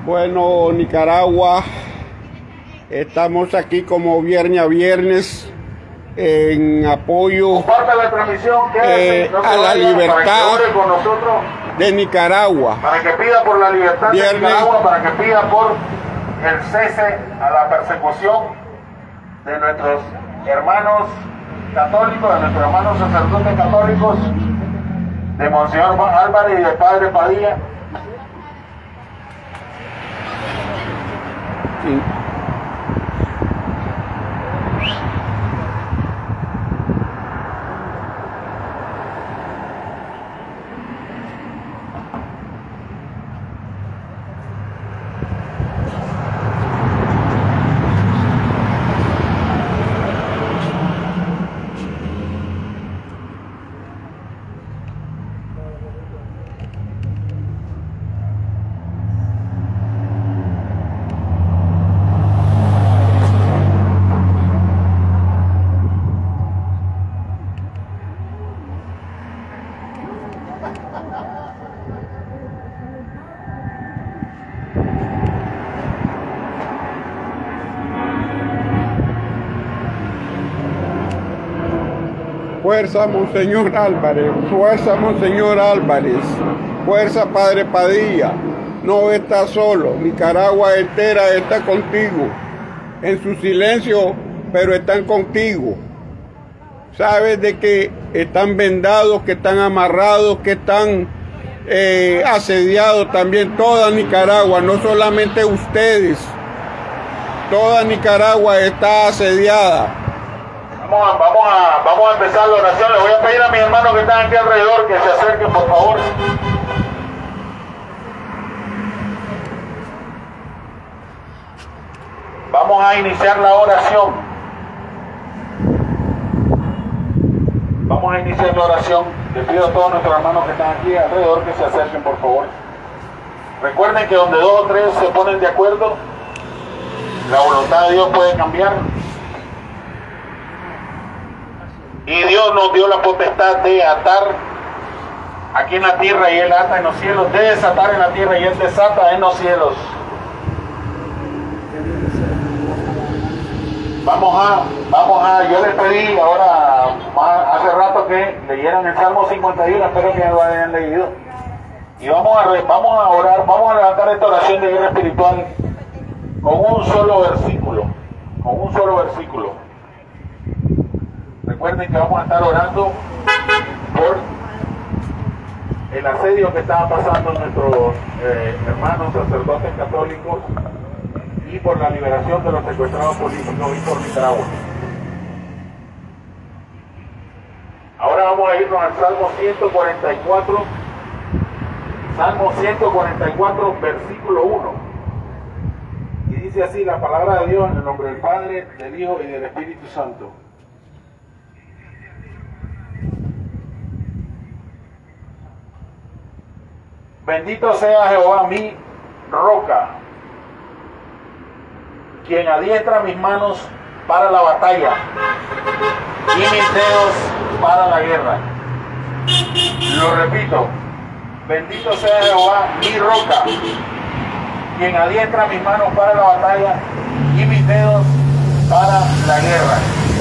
Bueno, Nicaragua, estamos aquí como viernes a viernes en apoyo a la libertad de Nicaragua. Para que pida por la libertad de Nicaragua, para que pida por el cese a la persecución de nuestros hermanos católicos, de nuestros hermanos sacerdotes católicos, de Monseñor Álvarez y del Padre Padilla. Sí. Fuerza, Monseñor Álvarez, fuerza, Monseñor Álvarez, fuerza, Padre Padilla, no estás solo, Nicaragua entera está contigo, en su silencio, pero están contigo. Sabes de que están vendados, que están amarrados, que están asediados también toda Nicaragua, no solamente ustedes, toda Nicaragua está asediada. Vamos a empezar la oración. Les voy a pedir a mis hermanos que están aquí alrededor que se acerquen, por favor. Vamos a iniciar la oración. Vamos a iniciar la oración. Les pido a todos nuestros hermanos que están aquí alrededor que se acerquen, por favor. Recuerden que donde dos o tres se ponen de acuerdo, la voluntad de Dios puede cambiar. Y Dios nos dio la potestad de atar aquí en la tierra y Él ata en los cielos, de desatar en la tierra y Él desata en los cielos. Yo les pedí ahora, hace rato que leyeran el Salmo 51, espero que lo hayan leído. Y vamos a orar, vamos a levantar esta oración de guerra espiritual con un solo versículo, Recuerden que vamos a estar orando por el asedio que están pasando nuestros hermanos sacerdotes católicos y por la liberación de los secuestrados políticos y por Nicaragua. Ahora vamos a irnos al Salmo 144, versículo 1. Y dice así la palabra de Dios en el nombre del Padre, del Hijo y del Espíritu Santo. Bendito sea Jehová mi roca, quien adiestra mis manos para la batalla y mis dedos para la guerra. Lo repito, bendito sea Jehová mi roca, quien adiestra mis manos para la batalla y mis dedos para la guerra.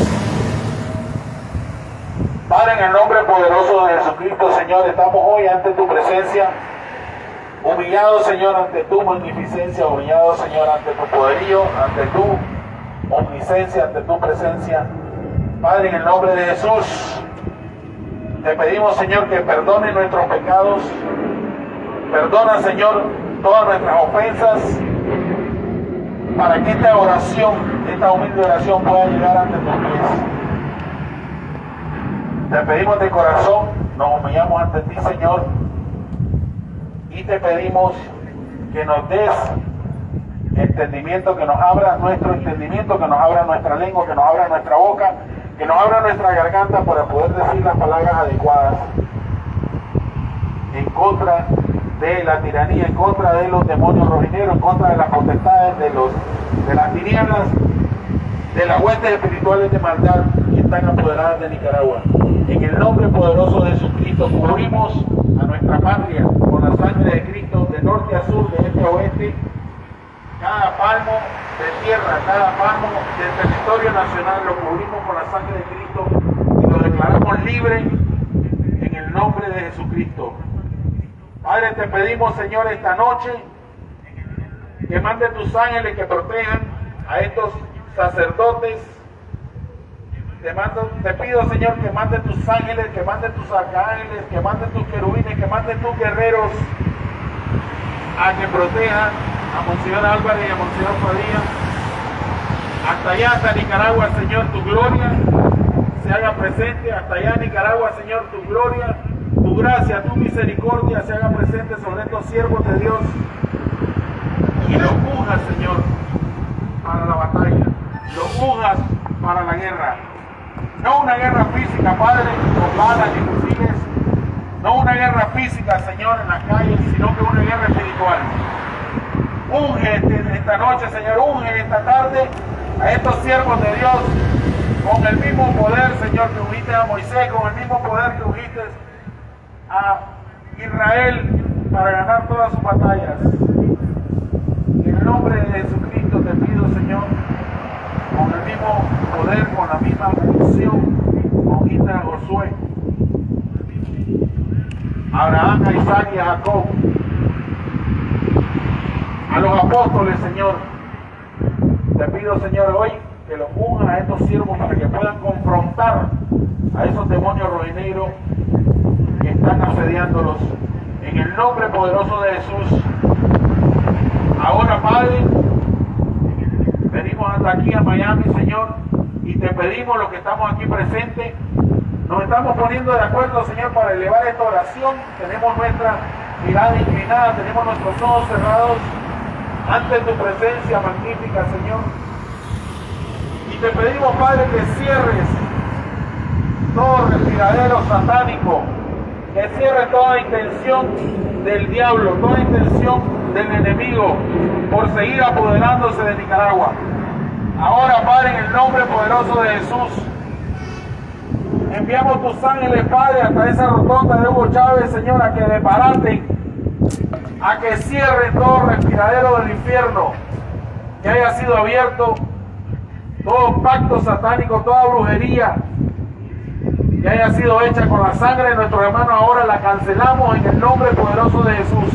Padre, en el nombre poderoso de Jesucristo, Señor, estamos hoy ante tu presencia, humillados, Señor, ante tu magnificencia, humillados, Señor, ante tu poderío, ante tu omnisciencia, ante tu presencia. Padre, en el nombre de Jesús, te pedimos, Señor, que perdone nuestros pecados, perdona, Señor, todas nuestras ofensas, para que esta oración, esta humilde oración pueda llegar ante tus pies. Te pedimos de corazón, nos humillamos ante ti, Señor, y te pedimos que nos des entendimiento, que nos abra nuestro entendimiento, que nos abra nuestra lengua, que nos abra nuestra boca, que nos abra nuestra garganta para poder decir las palabras adecuadas en contra de la tiranía, en contra de los demonios rojineros, en contra de las potestades de las tinieblas, de las huestes espirituales de maldad que están apoderadas de Nicaragua. En el nombre poderoso de Jesucristo cubrimos a nuestra patria con la sangre de Cristo, de norte a sur, de este a oeste, cada palmo de tierra, cada palmo del territorio nacional, lo cubrimos con la sangre de Cristo y lo declaramos libre en el nombre de Jesucristo. Padre, te pedimos, Señor, esta noche que mande tus ángeles que protejan a estos sacerdotes. Te pido, Señor, que mande tus ángeles, que mande tus arcángeles, que mande tus querubines, que mande tus guerreros a que protejan a Monseñor Álvarez y a Monseñor Padilla. Hasta allá, hasta Nicaragua, Señor, tu gloria se haga presente. Hasta allá, Nicaragua, Señor, tu gloria, tu gracia, tu misericordia se haga presente sobre estos siervos de Dios. Y los unjas, Señor, para la batalla. Los unjas para la guerra. No una guerra física, Padre, con balas y fusiles. No una guerra física, Señor, en las calles, sino que una guerra espiritual. Unge esta noche, Señor, unge esta tarde a estos siervos de Dios con el mismo poder, Señor, que ungiste a Moisés, con el mismo poder que ungiste a Israel para ganar todas sus batallas. En el nombre de Jesucristo te pido, Señor, con el mismo poder, con la misma unción, ungiste a Josué, a Abraham, a Isaac y a Jacob, a los apóstoles, Señor. Te pido, Señor, hoy que los unjan a estos siervos para que puedan confrontar a esos demonios rojinegros que están asediándolos. En el nombre poderoso de Jesús. Ahora, Padre, venimos hasta aquí a Miami, Señor, y te pedimos, los que estamos aquí presentes, nos estamos poniendo de acuerdo, Señor, para elevar esta oración. Tenemos nuestra mirada inclinada, tenemos nuestros ojos cerrados ante tu presencia magnífica, Señor. Y te pedimos, Padre, que cierres todo respiradero satánico, que cierres toda intención del diablo, toda intención del enemigo por seguir apoderándose de Nicaragua. Ahora, Padre, en el nombre poderoso de Jesús, enviamos tus ángeles, Padre, hasta esa rotonda de Hugo Chávez, Señor, a que desbaraten, a que cierren todo respiradero del infierno que haya sido abierto, todo pacto satánico, toda brujería que haya sido hecha con la sangre de nuestros hermanos. Ahora la cancelamos en el nombre poderoso de Jesús.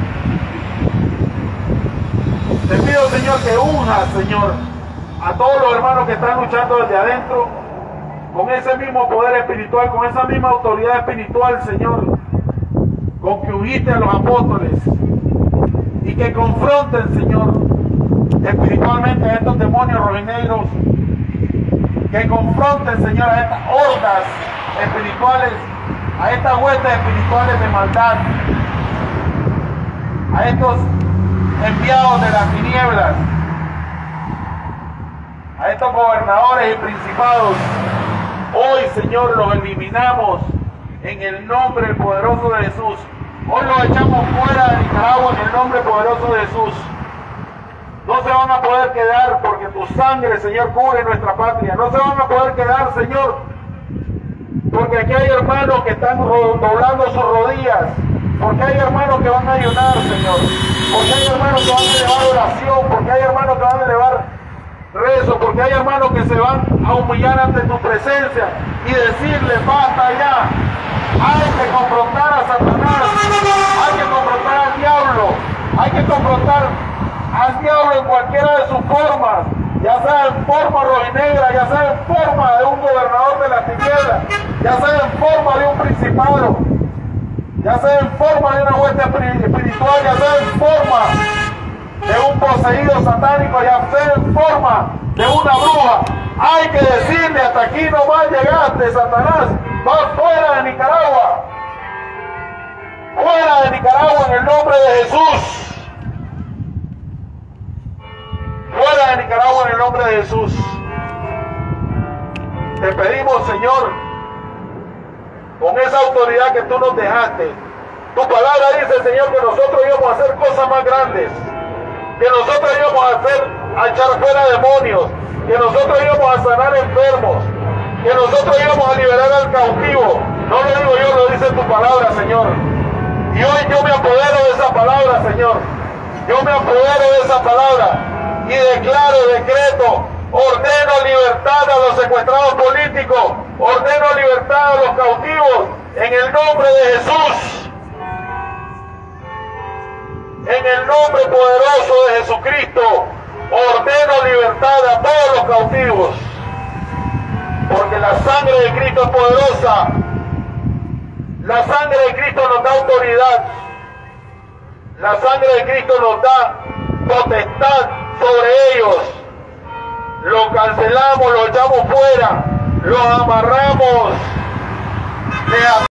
Te pido, Señor, que unjas, Señor, a todos los hermanos que están luchando desde adentro, con ese mismo poder espiritual, con esa misma autoridad espiritual, Señor, con que ungiste a los apóstoles, y que confronten, Señor, espiritualmente a estos demonios rojinegros, que confronten, Señor, a estas hordas espirituales, a estas huestes espirituales de maldad, a estos enviados de las tinieblas, a estos gobernadores y principados. Hoy, Señor, los eliminamos en el nombre poderoso de Jesús. Hoy los echamos fuera de Nicaragua en el nombre poderoso de Jesús. No se van a poder quedar porque tu sangre, Señor, cubre nuestra patria. No se van a poder quedar, Señor, porque aquí hay hermanos que están doblando sus rodillas, porque hay hermanos que van a ayunar, Señor, porque hay hermanos que van a elevar oración, porque hay hermanos que van a elevar rezo, porque hay hermanos que se van a humillar ante tu presencia y decirle: basta ya. Hay que confrontar a Satanás, hay que confrontar al diablo, hay que confrontar al diablo en cualquiera de sus formas, ya sea en forma rojinegra, ya sea en forma de un gobernador de las tinieblas, ya sea en forma de un principado, ya sea en forma de una hueste espiritual, ya sea en forma de un poseído satánico, ya sea en forma de una bruja. Hay que decirle: hasta aquí no más llegaste, Satanás, vas fuera de Nicaragua, fuera de Nicaragua en el nombre de Jesús. Fuera de Nicaragua en el nombre de Jesús. Te pedimos, Señor, con esa autoridad que tú nos dejaste. Tu palabra dice, Señor, que nosotros íbamos a hacer cosas más grandes, que nosotros íbamos a echar fuera demonios, que nosotros íbamos a sanar enfermos, que nosotros íbamos a liberar al cautivo. No lo digo yo, lo dice tu palabra, Señor. Y hoy yo me apodero de esa palabra, Señor. Yo me apodero de esa palabra. y declaro, decreto, ordeno libertad a los secuestrados políticos, ordeno libertad a los cautivos, en el nombre de Jesús. En el nombre poderoso de Jesucristo, ordeno libertad a todos los cautivos, porque la sangre de Cristo es poderosa. La sangre de Cristo nos da autoridad. La sangre de Cristo nos da potestad sobre ellos. Lo cancelamos, lo echamos fuera, lo amarramos.